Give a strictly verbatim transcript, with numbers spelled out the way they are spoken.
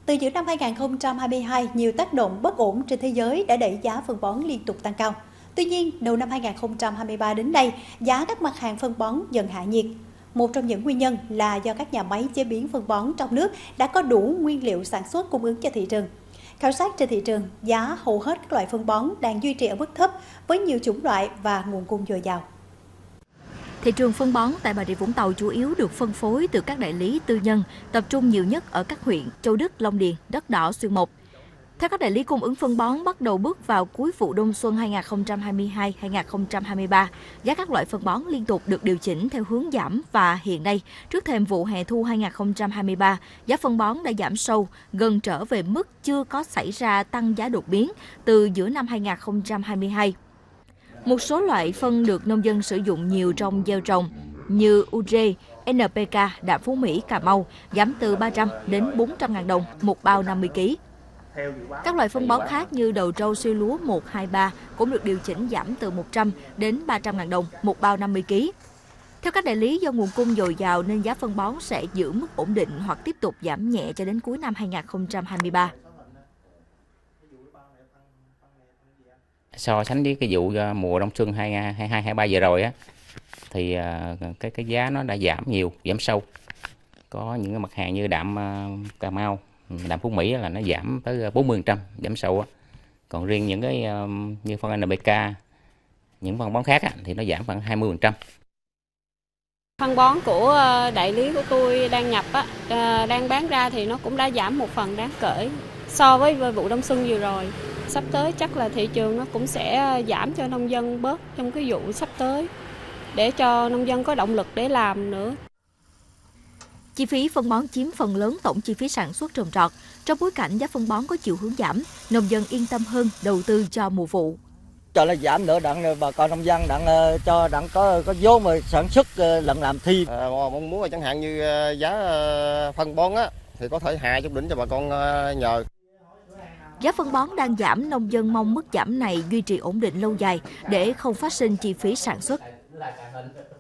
Từ giữa năm hai nghìn không trăm hai mươi hai, nhiều tác động bất ổn trên thế giới đã đẩy giá phân bón liên tục tăng cao. Tuy nhiên, đầu năm hai nghìn không trăm hai mươi ba đến nay, giá các mặt hàng phân bón dần hạ nhiệt. Một trong những nguyên nhân là do các nhà máy chế biến phân bón trong nước đã có đủ nguyên liệu sản xuất cung ứng cho thị trường. Khảo sát trên thị trường, giá hầu hết các loại phân bón đang duy trì ở mức thấp với nhiều chủng loại và nguồn cung dồi dào. Thị trường phân bón tại Bà Rịa Vũng Tàu chủ yếu được phân phối từ các đại lý tư nhân, tập trung nhiều nhất ở các huyện Châu Đức, Long Điền, Đất Đỏ, Xuyên Mộc. Theo các đại lý cung ứng phân bón, bắt đầu bước vào cuối vụ đông xuân hai nghìn không trăm hai mươi hai hai nghìn không trăm hai mươi ba, giá các loại phân bón liên tục được điều chỉnh theo hướng giảm và hiện nay, trước thềm vụ hè thu hai nghìn không trăm hai mươi ba, giá phân bón đã giảm sâu, gần trở về mức chưa có xảy ra tăng giá đột biến từ giữa năm hai nghìn không trăm hai mươi hai. Một số loại phân được nông dân sử dụng nhiều trong gieo trồng như u rê, en pê ca, đạm Phú Mỹ, Cà Mau giảm từ ba trăm đến bốn trăm ngàn đồng một bao năm mươi ki lô gam. Các loại phân bón khác như đầu trâu siêu lúa một, hai, ba cũng được điều chỉnh giảm từ một trăm đến ba trăm ngàn đồng một bao năm mươi ki lô gam. Theo các đại lý, do nguồn cung dồi dào nên giá phân bón sẽ giữ mức ổn định hoặc tiếp tục giảm nhẹ cho đến cuối năm hai nghìn không trăm hai mươi ba. So sánh với cái vụ mùa đông xuân hai nghìn không trăm hai mươi hai hai nghìn không trăm hai mươi ba vừa rồi á, thì cái cái giá nó đã giảm nhiều, giảm sâu. Có những cái mặt hàng như đạm Cà Mau, đạm Phú Mỹ là nó giảm tới bốn mươi phần trăm, giảm sâu á. Còn riêng những cái như phân en pê ca, những phân bón khác á, thì nó giảm khoảng hai mươi phần trăm. Phân bón của đại lý của tôi đang nhập á, đang bán ra thì nó cũng đã giảm một phần đáng kể so với vụ đông xuân vừa rồi. Sắp tới chắc là thị trường nó cũng sẽ giảm cho nông dân bớt trong cái vụ sắp tới để cho nông dân có động lực để làm nữa. Chi phí phân bón chiếm phần lớn tổng chi phí sản xuất trồng trọt. Trong bối cảnh giá phân bón có chiều hướng giảm, nông dân yên tâm hơn đầu tư cho mùa vụ. Cho nó giảm nữa đặng bà con nông dân đặng cho đặng có có vốn mà sản xuất lẫn làm thi. À, mong muốn là chẳng hạn như giá phân bón á thì có thể hạ chút đỉnh cho bà con nhờ. Giá phân bón đang giảm, nông dân mong mức giảm này duy trì ổn định lâu dài để không phát sinh chi phí sản xuất.